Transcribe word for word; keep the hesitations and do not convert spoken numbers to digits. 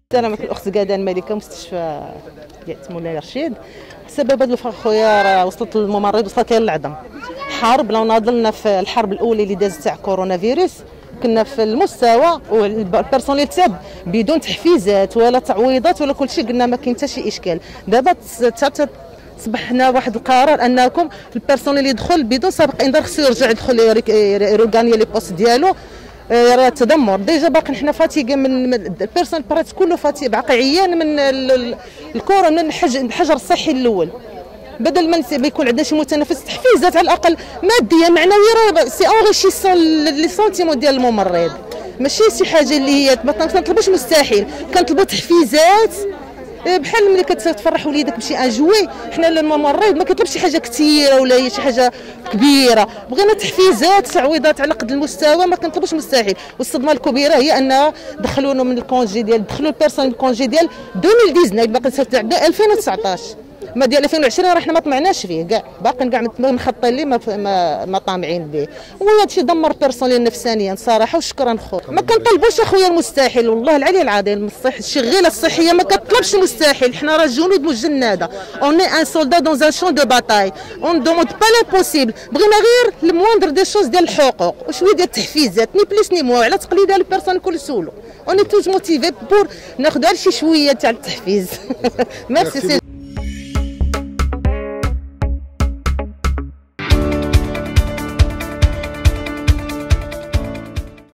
سلامة الأخت قادة الملكة مستشفى مولاي رشيد. سبب هذا الفرق خويا راه وصلت للممرض، وصلت لها العظم. حرب لو ناضلنا في الحرب الأولى اللي دازت تاع كورونا فيروس، كنا في المستوى والبيرسونيل تاب بدون تحفيزات ولا تعويضات ولا كل شيء، قلنا ما كاين حتى شي إشكال. دابا صبحنا واحد القرار انكم البيرسونيل يدخل بدون سابق انذار، خصو يرجع يدخل يروغاني لي بوست ديالو. راه تدمر ديجا باقي حنا فاتيكه من البيرسونيل برات كله فاتي باقي عيان من الكورونا، من الحجر الصحي الاول. بدل ما يكون عندنا شي متنافس، تحفيزات على الاقل ماديه معنويه، راه سي اونغيشيسون لي سونتيمون ديال الممرض، ماشي شي حاجه اللي هي ما كنطلبوش مستحيل، كنطلبوا تحفيزات بحال ملي كتفرح وليدك بشي ان جوي. حنا الممرض ما كيطلبش شي حاجه كثيره ولا هي شي حاجه كبيره، بغينا تحفيزات تعويضات على قد المستوى، ما كنطلبوش مستحيل. والصدمه الكبيره هي ان دخلونا من الكونجي ديال دخلوا البيرسون الكونجي ديال ألفين وتسعطاش، باقي تاع ألفين وتسعطاش، ما ديال ألفين وعشرين راه حنا ما طمعناش فيه كاع، باقي كاع مخطين ليه ما ما, ما طامعين به. وهذا الشيء دمر بيرسونيل نفسانيا صراحه. وشكرا خويا، ما كنطلبوش اخويا المستحيل، والله العلي العظيم. الصح الشغيله الصحيه ما كتطلبش مستحيل، حنا راه جنود مجنده، اون ان سولدا دون ان شون دو باتاي، اون دوموند با لامبوسيبل. بغينا غير المواندر دي شوز ديال الحقوق وشويه ديال التحفيزات، ني بليس ني موا، على تقليدها البيرسون كل سولو. اوني توج موتيفي بور ناخذ غير شي شويه تاع التحفيز. ميرسي.